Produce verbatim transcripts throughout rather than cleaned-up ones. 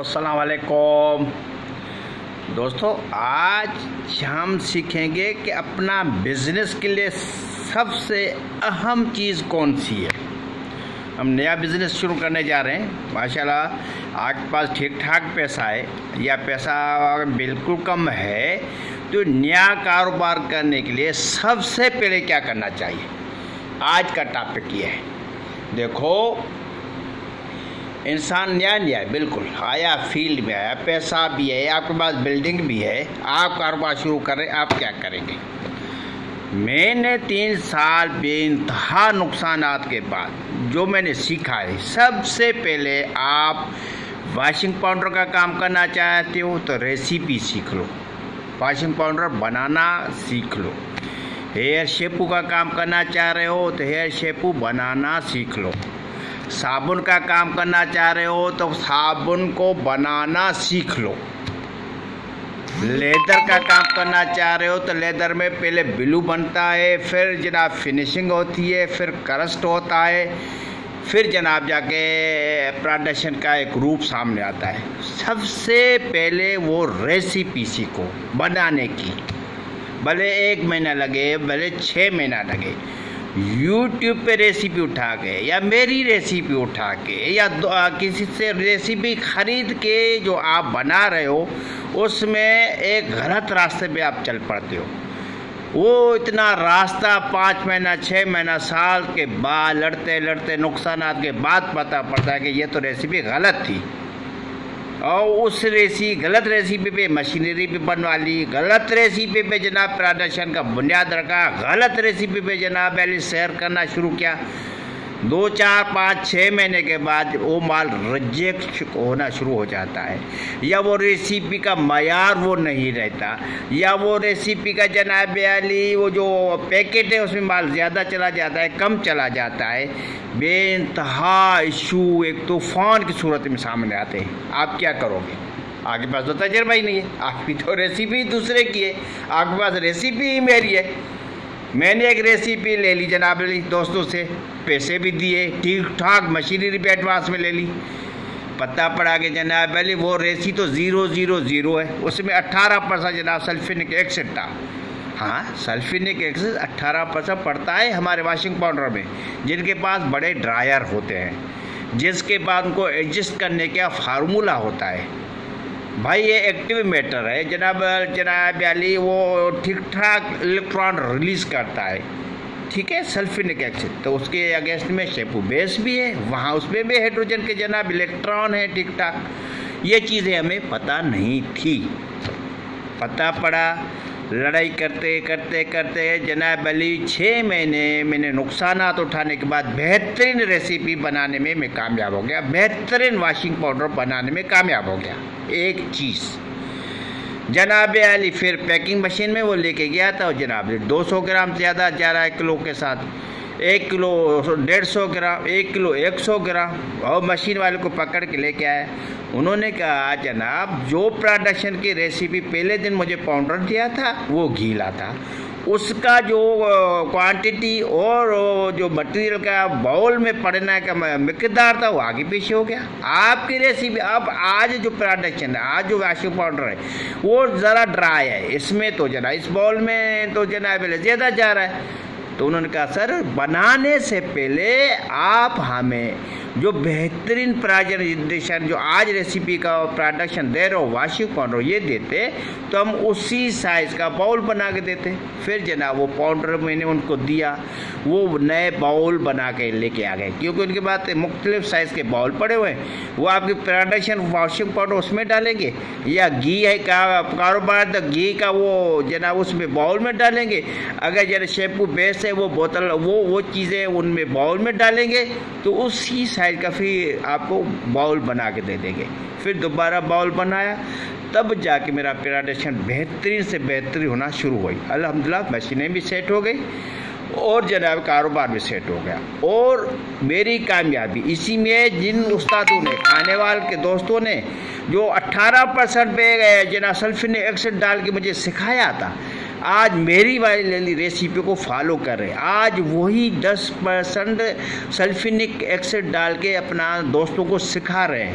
अस्सलाम वालेकुम दोस्तों, आज हम सीखेंगे कि अपना बिज़नेस के लिए सबसे अहम चीज़ कौन सी है। हम नया बिज़नेस शुरू करने जा रहे हैं। माशाल्लाह आपके पास ठीक ठाक पैसा है या पैसा बिल्कुल कम है, तो नया कारोबार करने के लिए सबसे पहले क्या करना चाहिए, आज का टॉपिक ये है। देखो, इंसान नया नया है, बिल्कुल आया, फील्ड में आया, पैसा भी है, आपके पास बिल्डिंग भी है, आप कारोबार शुरू कर रहे हैं, आप क्या करेंगे। मैंने तीन साल बेइंतहा नुकसानात के बाद जो मैंने सीखा है, सबसे पहले आप वॉशिंग पाउडर का काम करना चाहते हो तो रेसिपी सीख लो, वॉशिंग पाउडर बनाना सीख लो। हेयर शैम्पू का काम करना चाह रहे हो तो हेयर शैम्पू बनाना सीख लो। साबुन का काम करना चाह रहे हो तो साबुन को बनाना सीख लो। लेदर का काम करना चाह रहे हो तो लेदर में पहले ब्लू बनता है, फिर जनाब फिनिशिंग होती है, फिर करस्ट होता है, फिर जनाब जाके प्रोडक्शन का एक रूप सामने आता है। सबसे पहले वो रेसिपी सीखो बनाने की, भले एक महीना लगे, भले छः महीना लगे। यूट्यूब पे रेसिपी उठा के या मेरी रेसिपी उठा के या किसी से रेसिपी ख़रीद के जो आप बना रहे हो, उसमें एक गलत रास्ते पे आप चल पड़ते हो। वो इतना रास्ता पाँच महीना छः महीना साल के बाद लड़ते लड़ते नुकसानात के बाद पता पड़ता है कि ये तो रेसिपी गलत थी, और उस रेसी गलत रेसिपी पे मशीनरी भी बनवा ली, गलत रेसिपी पे जनाब प्रोडक्शन का बुनियाद रखा, गलत रेसिपी पे जनाब पहले शेयर करना शुरू किया। दो चार पाँच छः महीने के बाद वो माल रिजेक्ट होना शुरू हो जाता है, या वो रेसिपी का मयार वो नहीं रहता, या वो रेसिपी का जनाब अली वो जो पैकेट है उसमें माल ज़्यादा चला जाता है, कम चला जाता है। बेइंतहा इशू एक तूफान की सूरत में सामने आते हैं। आप क्या करोगे? आपके पास तो तजर्बा ही नहीं है, आपकी तो रेसिपी दूसरे की है, आपके पास रेसिपी ही मेरी है। मैंने एक रेसिपी ले ली जनाब अली दोस्तों से, पैसे भी दिए, ठीक ठाक मशीनरी भी एडवांस में ले ली। पता पड़ा कि जनाब अली वो रेसी तो ज़ीरो ज़ीरो ज़ीरो है, उसमें अट्ठारह परसेंट जनाब सल्फिनिक एसिड था। हाँ, सल्फिनिक एसिड अट्ठारह परसेंट पड़ता है हमारे वॉशिंग पाउडर में, जिनके पास बड़े ड्रायर होते हैं, जिसके बाद उनको एडजस्ट करने का फार्मूला होता है। भाई ये एक्टिव मैटर है जनाब जनाब अली, वो ठीक ठाक इलेक्ट्रॉन रिलीज़ करता है, ठीक है, सल्फिनिक एसिड। तो उसके अगेंस्ट में शैम्पू बेस भी है, वहाँ उसमें भी हाइड्रोजन के जनाब इलेक्ट्रॉन है, ठीक ठाक। ये चीज़ें हमें पता नहीं थी। पता पड़ा, लड़ाई करते करते करते जनाब अली छः महीने मैंने नुकसानात उठाने के बाद बेहतरीन रेसिपी बनाने में मैं कामयाब हो गया, बेहतरीन वॉशिंग पाउडर बनाने में कामयाब हो गया। एक चीज़ जनाब अली फिर पैकिंग मशीन में वो लेके गया था, और जनाब दो सौ ग्राम ज़्यादा जा रहा है किलो के साथ, एक किलो डेढ़ सौ ग्राम, एक किलो एक सौ ग्राम, और मशीन वाले को पकड़ के लेके आया। उन्होंने कहा जनाब जो प्रोडक्शन की रेसिपी पहले दिन मुझे पाउडर दिया था वो गीला था, उसका जो क्वांटिटी और जो मटेरियल का बाउल में पड़ने का मिकदार था वो आगे पीछे हो गया। आपकी रेसिपी अब आज जो प्रोडक्शन है, आज जो वॉशिंग पाउडर है वो ज़रा ड्राई है, इसमें तो जना इस बाउल में तो जना ज़्यादा जा रहा है। तो उन्होंने कहा सर बनाने से पहले आप हमें जो बेहतरीन प्रेजेंटेशन जो आज रेसिपी का प्रोडक्शन दे रहे हो वॉशिंग पाउडर ये देते तो हम उसी साइज़ का बाउल बना के देते। फिर जनाब वो पाउडर मैंने उनको दिया, वो नए बाउल बना के लेके आ गए, क्योंकि उनके पास मुख्तलिफ साइज़ के बाउल पड़े हुए हैं। वो आपकी प्रोडक्शन वॉशिंग पाउडर उसमें डालेंगे, या घी है का कारोबार तो घी का वो जनाब उसमें बाउल में डालेंगे, अगर जरा शैम्पू बेस है वो बोतल वो वो चीज़ें उनमें बाउल में डालेंगे, तो उसी साइज का फिर आपको बाउल बना के दे देंगे। फिर दोबारा बाउल बनाया, तब जाके मेरा प्रोडक्शन बेहतरीन से बेहतरीन होना शुरू हुई। अल्हम्दुलिल्लाह मशीनें भी सेट हो गई और जनाब कारोबार भी सेट हो गया। और मेरी कामयाबी इसी में जिन उस्तादों ने, आने वाले के दोस्तों ने जो अट्ठारह परसेंट पे जनाब सल्फिनिक एसिड डाल के मुझे सिखाया था, आज मेरी वाली रेसिपी को फॉलो कर रहे हैं। आज वही दस परसेंट सल्फिनिक एसिड डाल के अपना दोस्तों को सिखा रहे हैं।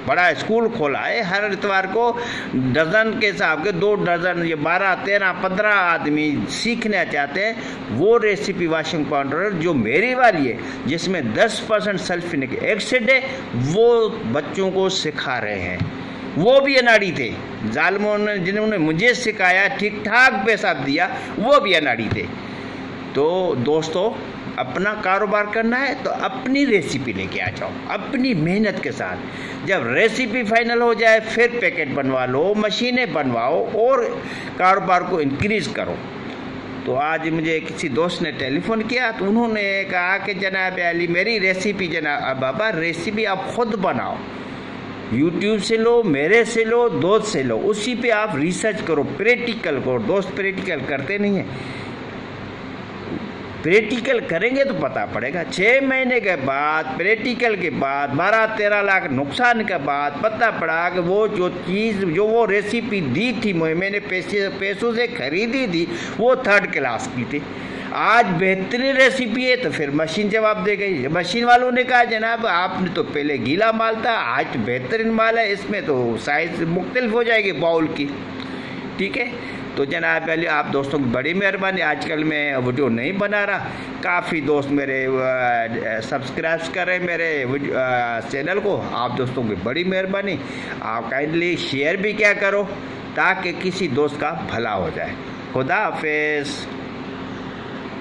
बड़ा स्कूल खोला है। हर इतवार को डजन के हिसाब के दो डजन ये बारह तेरह पंद्रह आदमी सीखना चाहते हैं वो रेसिपी वॉशिंग पाउडर जो मेरी वाली है, जिसमें दस परसेंट सल्फ्यूरिक एसिड है, वो बच्चों को सिखा रहे हैं। वो भी अनाड़ी थे, जालिमों ने जिन्होंने मुझे सिखाया, ठीक ठाक पैसा दिया, वो भी अनाड़ी थे। तो दोस्तों, अपना कारोबार करना है तो अपनी रेसिपी लेके आ जाओ, अपनी मेहनत के साथ। जब रेसिपी फाइनल हो जाए फिर पैकेट बनवा लो, मशीनें बनवाओ और कारोबार को इंक्रीज करो। तो आज मुझे किसी दोस्त ने टेलीफोन किया तो उन्होंने कहा कि जनाब अली मेरी रेसिपी, जनाब बाबा रेसिपी आप खुद बनाओ, यूट्यूब से लो, मेरे से लो, दोस्त से लो, उसी पे आप रिसर्च करो, प्रैक्टिकल करो। दोस्त प्रैक्टिकल करते नहीं है, प्रैक्टिकल करेंगे तो पता पड़ेगा। छः महीने के बाद प्रैक्टिकल के बाद बारह तेरह लाख नुकसान के बाद पता पड़ा कि वो जो चीज़ जो वो रेसिपी दी थी मैंने पैसे पैसों से खरीदी थी वो थर्ड क्लास की थी। आज बेहतरीन रेसिपी है तो फिर मशीन जवाब दे गई। मशीन वालों ने कहा जनाब आपने तो पहले गीला माल था, आज तो बेहतरीन माल है, इसमें तो साइज़ मुख्तलिफ हो जाएगी बाउल की। ठीक है, तो जनाब पहले आप दोस्तों की बड़ी मेहरबानी। आजकल मैं वीडियो नहीं बना रहा, काफ़ी दोस्त मेरे सब्सक्राइब कर रहे हैं मेरे चैनल को। आप दोस्तों की बड़ी मेहरबानी, आप काइंडली शेयर भी क्या करो ताकि किसी दोस्त का भला हो जाए। खुदा हाफिज़।